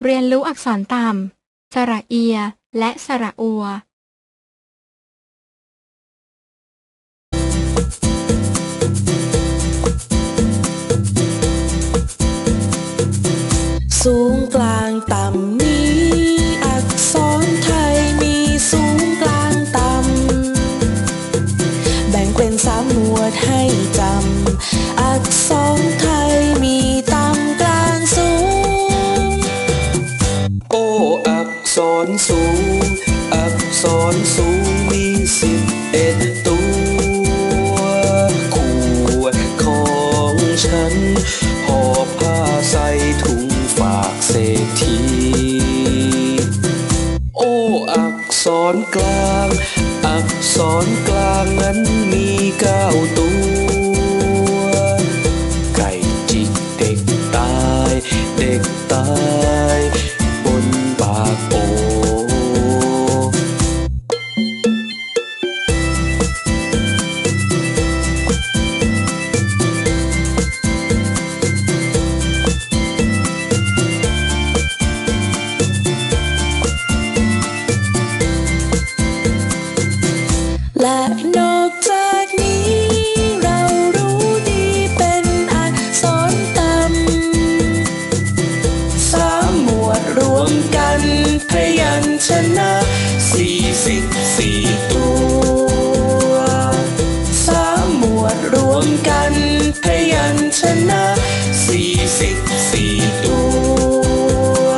เรียนรู้อักษรต่ำสระเอียและสระอัวสูงกลางต่ำมีอักษรไทยมีสูงกลางต่ำแบ่งเป็น3 หมวดให้จำอักษรไทยมีต่ำกลางสูงโอ้อักษรสูงอักษรสูงมี11 ตัวขวดของฉันหอบผ้าใส่ถุงฝากเศรษฐีโอ้อักษรกลางอักษรกลางนั้นมี9 ตัวไก่จิกเด็กตายเด็กตายบนปากโอและนอกจากนี้เรารู้ดีเป็นอักษรต่ำ3 หมวดรวมกันพยัญชนะ44 ตัว3 หมวดรวมกันพยัญชนะ44 ตัว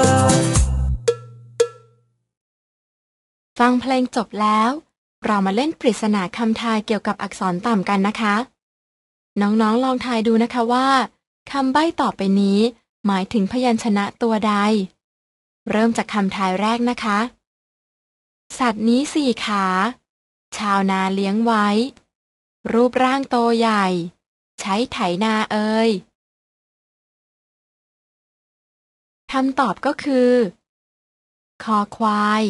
ฟังเพลงจบแล้วเรามาเล่นปริศนาคำทายเกี่ยวกับอักษรต่ำกันนะคะน้องๆลองทายดูนะคะว่าคำใบ้ต่อไปนี้หมายถึงพยัญชนะตัวใดเริ่มจากคำทายแรกนะคะสัตว์นี้4 ขาชาวนาเลี้ยงไว้รูปร่างโตใหญ่ใช้ไถนาเอ่ยคำตอบก็คือคอควาย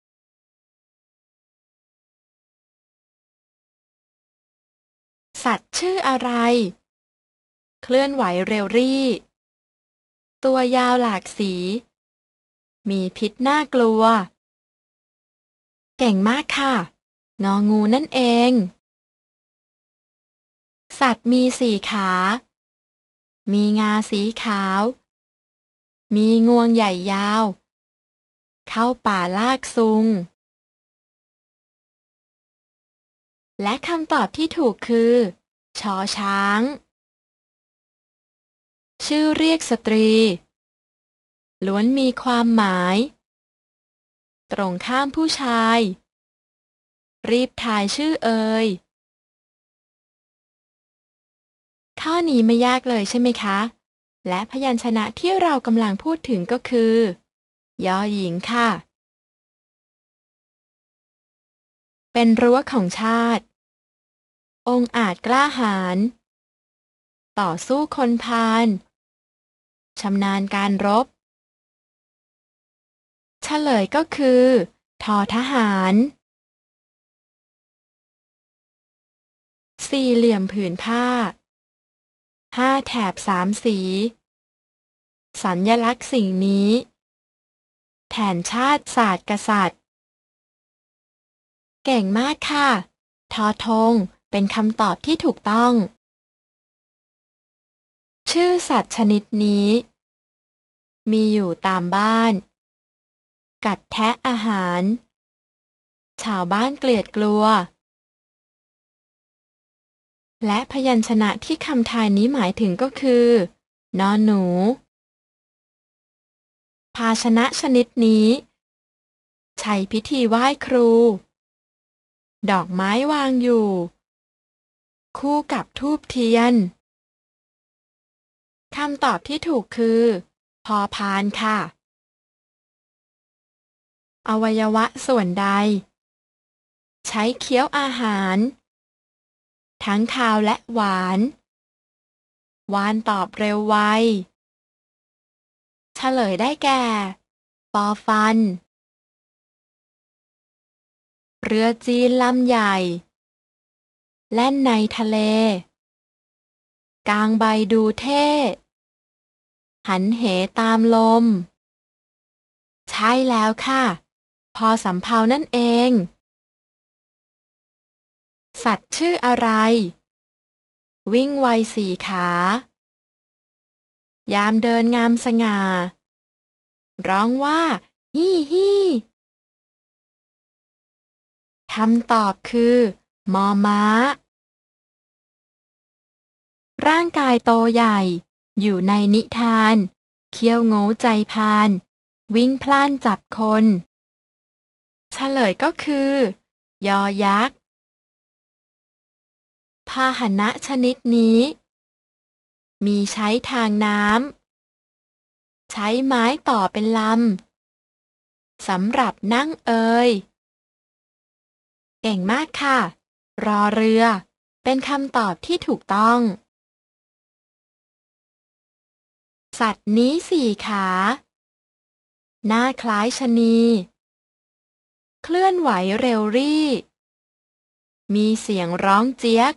สัตว์ชื่ออะไรเคลื่อนไหวเร็วรี่ตัวยาวหลากสีมีพิษน่ากลัวเก่งมากค่ะงองูนั่นเองสัตว์มี4 ขามีงาสีขาวมีงวงใหญ่ยาวเข้าป่าลากซุงและคำตอบที่ถูกคือชอช้างชื่อเรียกสตรีล้วนมีความหมายตรงข้ามผู้ชายรีบทายชื่อเอ่ยข้อนี้ไม่ยากเลยใช่ไหมคะและพยัญชนะที่เรากำลังพูดถึงก็คือยอหญิงค่ะเป็นรั้วของชาติองอาจกล้าหาญต่อสู้คนพาลชำนาญการรบเฉลยก็คือทอทหาร4 เหลี่ยมผืนผ้า5 แถบ3 สีสัญลักษณ์สิ่งนี้แทนชาติศาสตร์กษัตริย์เก่งมากค่ะทอธงเป็นคำตอบที่ถูกต้องชื่อสัตว์ชนิดนี้มีอยู่ตามบ้านกัดแทะอาหารชาวบ้านเกลียดกลัวและพยัญชนะที่คำทายนี้หมายถึงก็คือนอหนูภาชนะชนิดนี้ใช้พิธีไหว้ครูดอกไม้วางอยู่คู่กับธูปเทียนคำตอบที่ถูกคือพอพานค่ะอวัยวะส่วนใดใช้เคี้ยวอาหารทั้งคาวและหวานวานตอบเร็วไวเฉลยได้แก่ปอฟันเรือจีนลำใหญ่แล่นในทะเลกางใบดูเท่หันเหตามลมช่แล้วค่ะพอสำเภานั่นเอง สัตว์ชื่ออะไร วิ่งไวสี่ขา ยามเดินงามสง่า ร้องว่าฮี่ฮี่คำตอบคือมอม้า ร่างกายโตใหญ่ อยู่ในนิทาน เขี้ยวโง่ใจพาน วิ่งพล่านจับคน เฉลยก็คือยอยักษ์ พาหนะชนิดนี้ มีใช้ทางน้ำ ใช้ไม้ต่อเป็นลำ สำหรับนั่งเก่งมากค่ะ รอเรือ เป็นคำตอบที่ถูกต้อง สัตว์นี้สี่ขา หน้าคล้ายชะนี เคลื่อนไหวเร็วรี่ มีเสียงร้องเจี๊ยก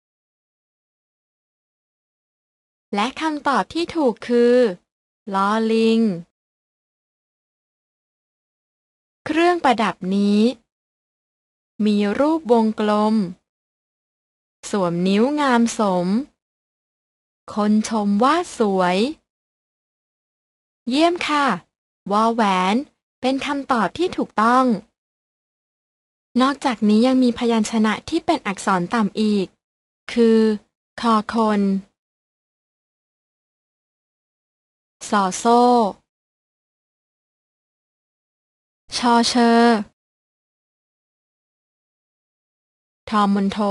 และคำตอบที่ถูกคือลอลิง เครื่องประดับนี้ มีรูปวงกลม สวมนิ้วงามสม คนชมว่าสวย เยี่ยมค่ะ วอแหวน เป็นคำตอบที่ถูกต้อง นอกจากนี้ยังมีพยัญชนะที่เป็นอักษรต่ำอีก คือคอคนสอโซ่ชอเชอทอมนโท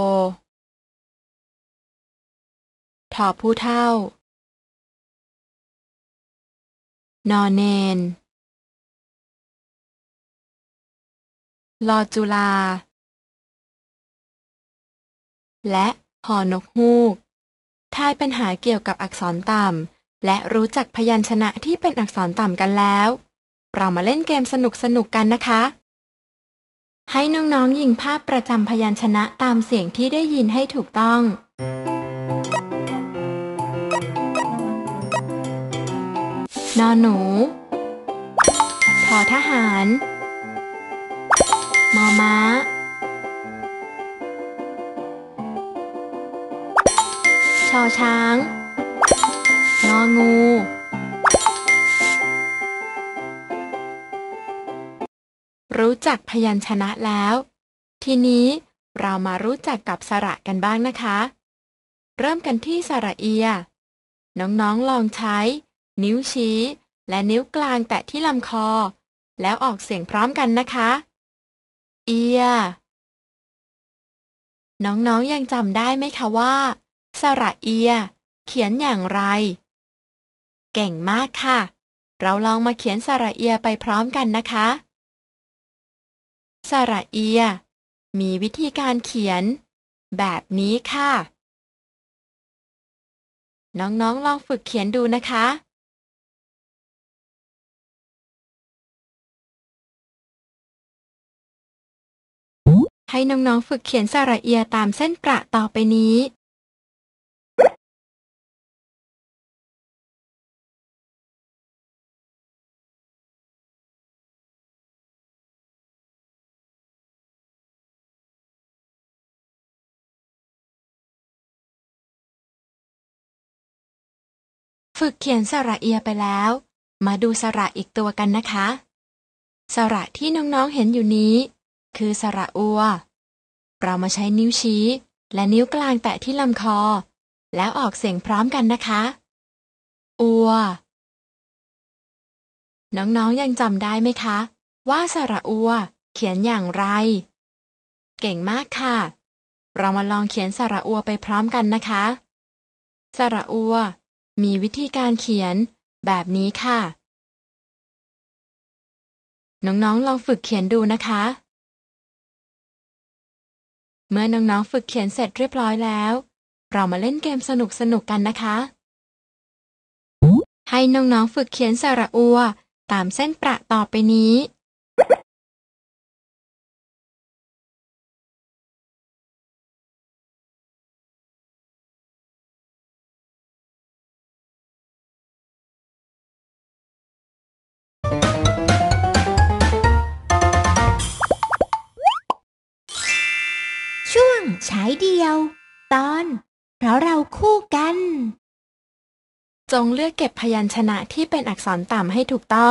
ทอผู้เท่านอเนนลอจุลาและหอนกฮูกทายปัญหาเกี่ยวกับอักษรต่ำและรู้จักพยัญชนะที่เป็นอักษรต่ำกันแล้วเรามาเล่นเกมสนุกๆกันนะคะให้น้องๆยิงภาพประจำพยัญชนะตามเสียงที่ได้ยินให้ถูกต้องนอหนูทอทหารมอม้าชอช้างงองูรู้จักพยัญชนะแล้วทีนี้เรามารู้จักกับสระกันบ้างนะคะเริ่มกันที่สระเอียน้องๆลองใช้นิ้วชี้และนิ้วกลางแตะที่ลำคอแล้วออกเสียงพร้อมกันนะคะเอียน้องๆยังจำได้ไหมคะว่าสระเอียเขียนอย่างไรเก่งมากค่ะเราลองมาเขียนสระเอียไปพร้อมกันนะคะสระเอียมีวิธีการเขียนแบบนี้ค่ะน้องๆลองฝึกเขียนดูนะคะให้น้องๆฝึกเขียนสระเอียตามเส้นประต่อไปนี้ฝึกเขียนสระเอียไปแล้วมาดูสระอีกตัวกันนะคะสระที่น้องๆเห็นอยู่นี้คือสระอัวเรามาใช้นิ้วชี้และนิ้วกลางแตะที่ลำคอแล้วออกเสียงพร้อมกันนะคะอัวน้องๆยังจำได้ไหมคะว่าสระอัวเขียนอย่างไรเก่งมากค่ะเรามาลองเขียนสระอัวไปพร้อมกันนะคะสระอัวมีวิธีการเขียนแบบนี้ค่ะน้องๆลองฝึกเขียนดูนะคะเมื่อน้องๆฝึกเขียนเสร็จเรียบร้อยแล้วเรามาเล่นเกมสนุกๆกันนะคะให้น้องๆฝึกเขียนสระอัวตามเส้นประต่อไปนี้ช่วงฉายเดียว ตอนเพราะเราคู่กันจงเลือกเก็บพยัญชนะที่เป็นอักษรต่ำให้ถูกต้อง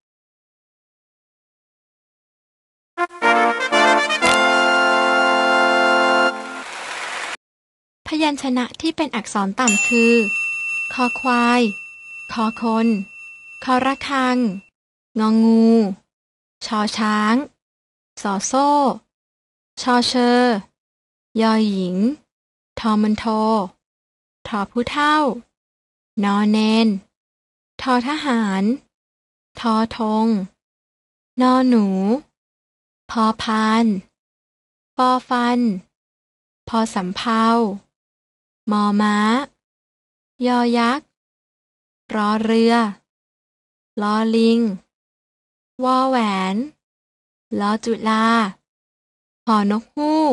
พยัญชนะที่เป็นอักษรต่ำคือ คอควาย คอคน คอระฆัง งองู ชอช้าง สอโซ่ ชอเชอ ยอหญิง ทอมันโท ทอผู้เฒ่า นอเนน ทอทหาร ทอธง นอหนู พอพาน ฟอฟัน พอสำเภามอม้ายอยักษ์ รอเรือ ลอลิง วอแหวน ลอจุฬา หอนกฮูก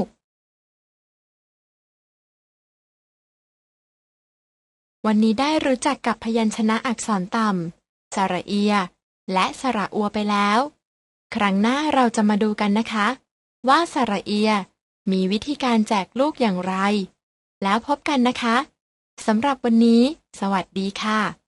วันนี้ได้รู้จักกับพยัญชนะอักษรต่ำ สระเอีย และสระอัวไปแล้ว ครั้งหน้าเราจะมาดูกันนะคะ ว่าสระเอียมีวิธีการแจกลูกอย่างไร แล้วพบกันนะคะ สำหรับวันนี้ สวัสดีค่ะ